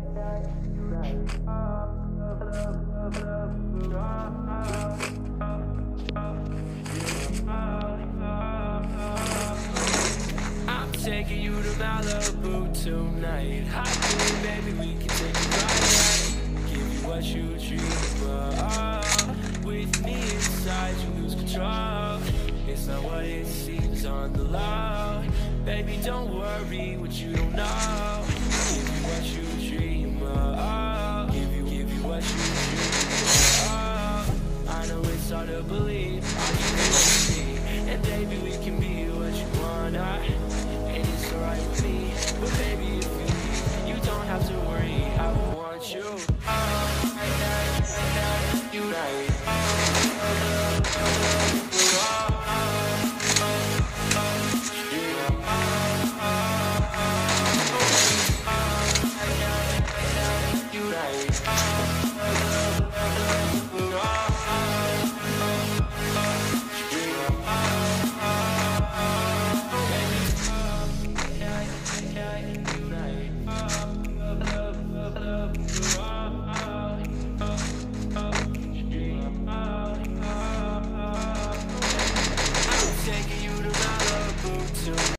I'm taking you to Malibu tonight. Hot baby, we can take a ride. Give you what you dream of. With me inside, you lose control. It's not what it seems on the low. Baby, don't worry what you don't know.